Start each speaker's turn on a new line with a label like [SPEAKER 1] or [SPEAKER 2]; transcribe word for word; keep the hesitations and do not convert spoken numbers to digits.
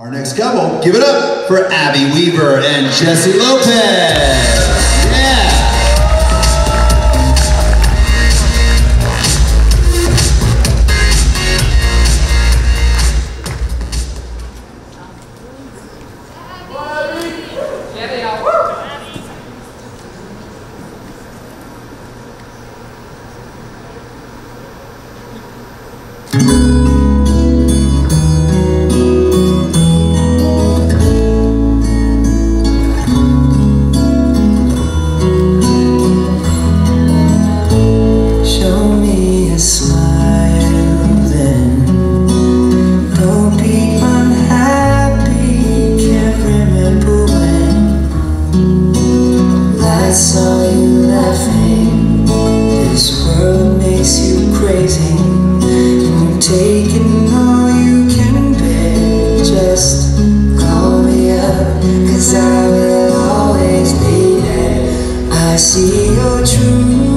[SPEAKER 1] Our next couple, give it up for Abby Weaver and Jesse Lopez. Yeah.
[SPEAKER 2] I saw you laughing. This world makes you crazy. You're taking all you can bear. Just call me up, 'cause I will always be there. I see your truth.